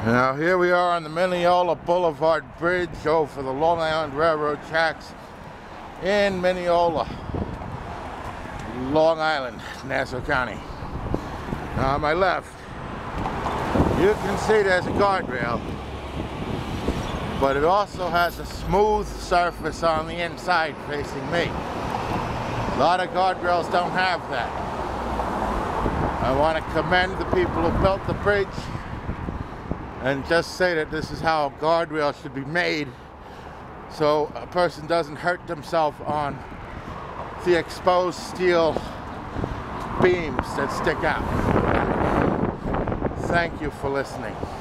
Now here we are on the Mineola Boulevard Bridge over the Long Island Railroad tracks in Mineola, Long Island, Nassau County. Now on my left, you can see there's a guardrail, but it also has a smooth surface on the inside facing me. A lot of guardrails don't have that. I want to commend the people who built the bridge and just say that this is how a guardrail should be made so a person doesn't hurt themselves on the exposed steel beams that stick out. Thank you for listening.